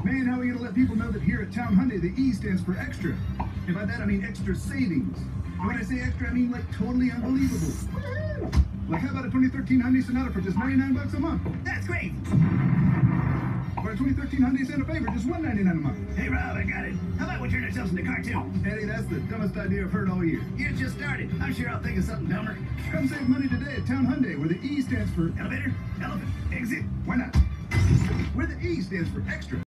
Man, how are we going to let people know that here at Town Hyundai, the E stands for extra? And by that, I mean extra savings. And when I say extra, I mean like totally unbelievable. Like, how about a 2013 Hyundai Sonata for just $99 a month? That's great. Or a 2013 Hyundai Santa Fe for just $199 a month? Hey, Rob, I got it. How about we turn ourselves into cartoons? Eddie, that's the dumbest idea I've heard all year. You just started. I'm sure I'll think of something dumber. Come save money today at Town Hyundai, where the E stands for... Elevator, elephant, exit. Why not? Where the E stands for extra.